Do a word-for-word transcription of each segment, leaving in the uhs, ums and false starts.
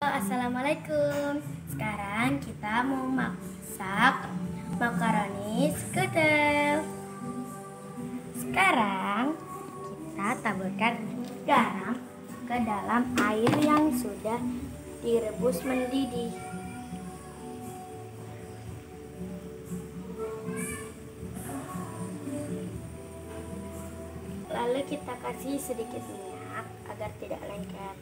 Assalamualaikum. Sekarang kita mau masak makaroni skutel. Sekarang kita taburkan garam ke dalam air yang sudah direbus mendidih. Lalu kita kasih sedikit minyak agar tidak lengket.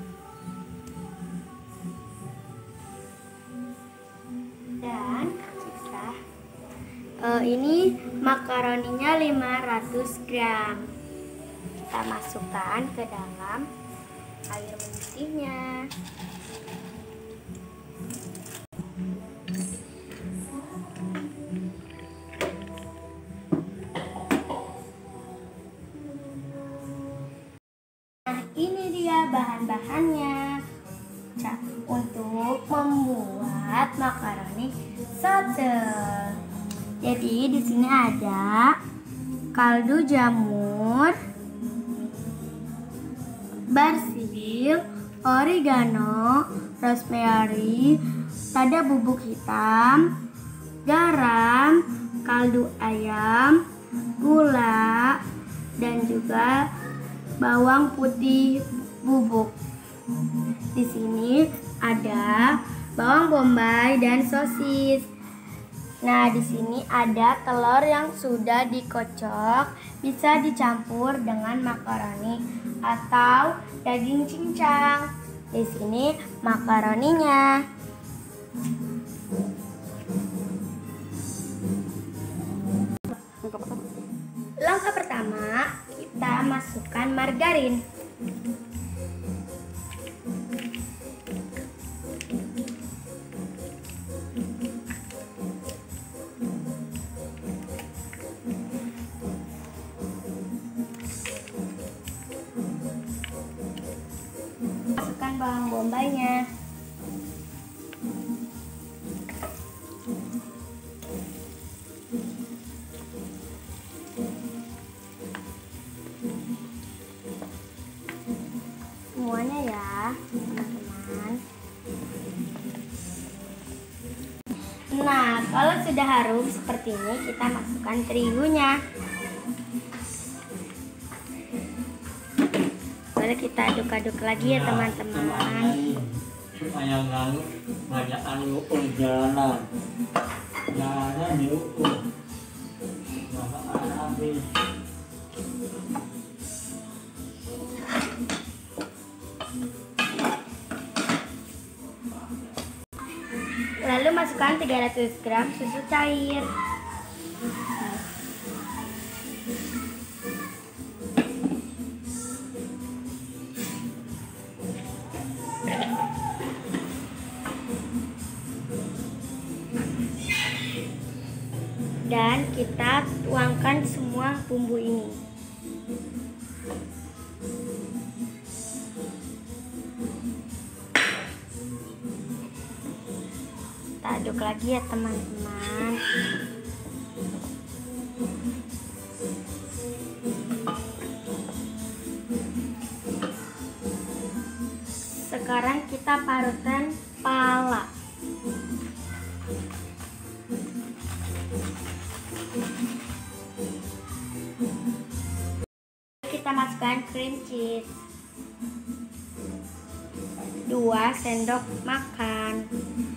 Dan kita uh, ini makaroninya lima ratus gram. Kita masukkan ke dalam air mendidihnya. Nah, ini dia bahan-bahannya untuk membuat makaroni skutel. Jadi di sini ada kaldu jamur, basil, oregano, rosemary, lada bubuk hitam, garam, kaldu ayam, gula, dan juga bawang putih bubuk. Di sini ada bawang bombay dan sosis. Nah, di sini ada telur yang sudah dikocok, bisa dicampur dengan makaroni atau daging cincang. Di sini makaroninya. Langkah pertama, kita masukkan margarin. Masukkan bawang bombaynya. Semuanya ya, teman-teman. Nah, kalau sudah harum seperti ini, kita masukkan terigunya. Lalu kita aduk-aduk lagi ya teman-teman. Supaya lalu banyakan ukur jalanan. Jalanan diukur. Masakan habis. Lalu masukkan tiga ratus gram susu cair. Dan kita tuangkan semua bumbu ini. Kita aduk lagi ya teman-teman. Sekarang kita parutkan pala. Kita masukkan cream cheese dua sendok makan.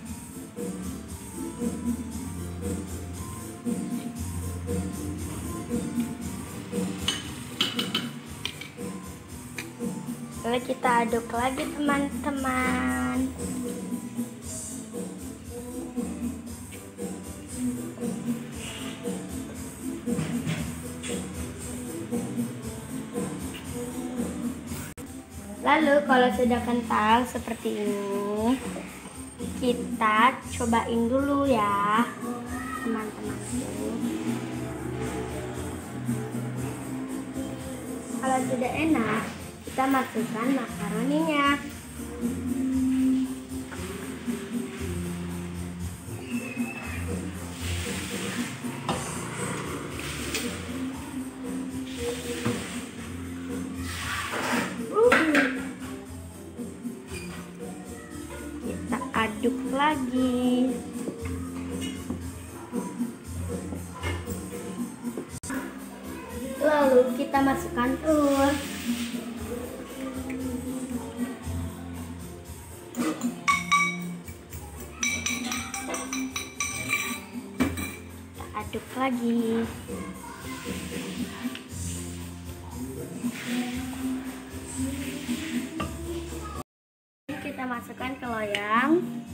Lalu kita aduk lagi teman-teman. Lalu kalau sudah kental seperti ini, kita cobain dulu ya teman-temanku. Kalau sudah enak, kita masukkan makaroninya. lagi. Lalu kita masukkan telur. Kita aduk lagi. Kita masukkan ke loyang.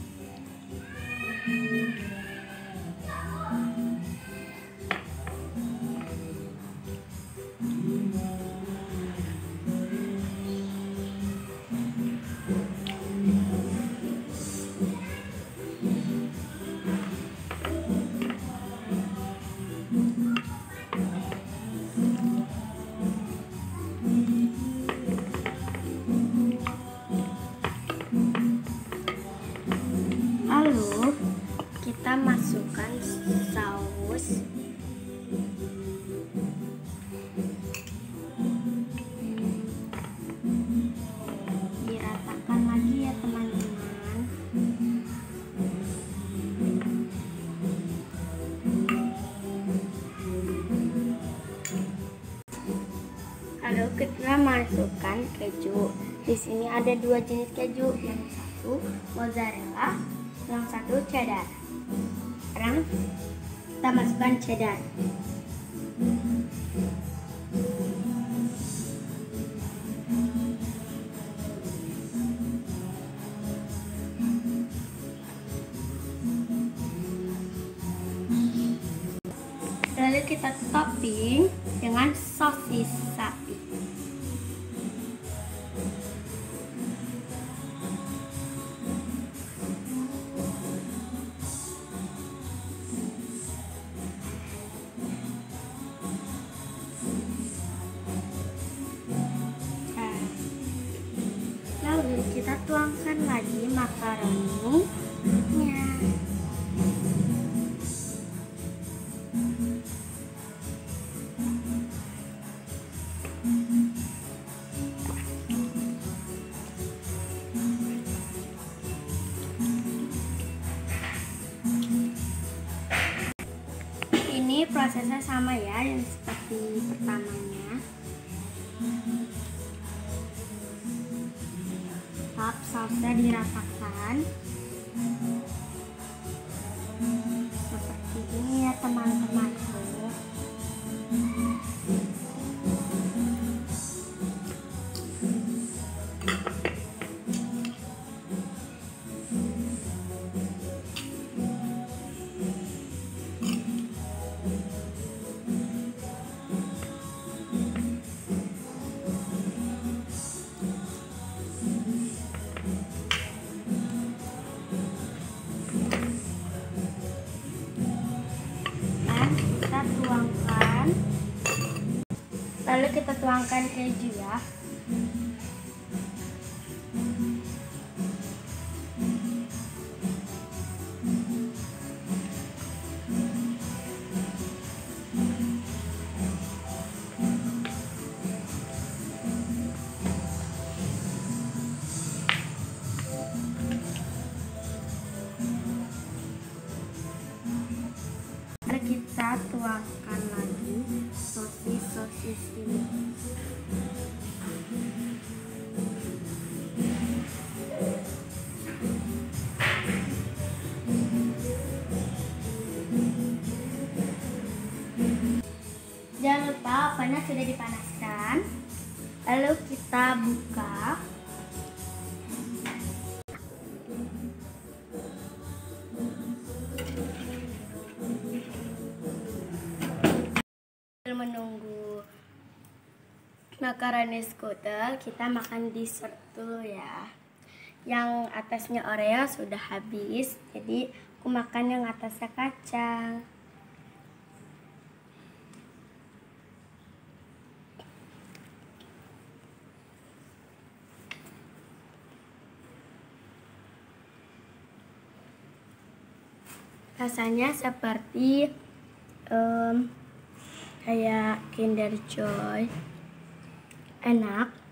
Lalu kita masukkan saus. Diratakan lagi ya teman-teman. Lalu kita masukkan keju. Di sini ada dua jenis keju, yang satu mozzarella, yang satu cheddar. Sekarang kita masukkan cheddar. Lalu kita topping dengan sosis sapi. Lalu kita tuangkan lagi makaroninya. Ini prosesnya sama ya, yang seperti pertamanya. Tetap sausnya diratakan seperti ini ya teman-temanku. Tuangkan, lalu kita tuangkan keju ya. Kita tuangkan lagi sosis-sosis ini. Jangan lupa ovennya sudah dipanaskan. Lalu kita buka. Menunggu makaroni skutel, kita makan dessert dulu ya. Yang atasnya Oreo sudah habis, jadi aku makan yang atasnya kacang. Rasanya seperti um, kayak Kinder Joy, enak.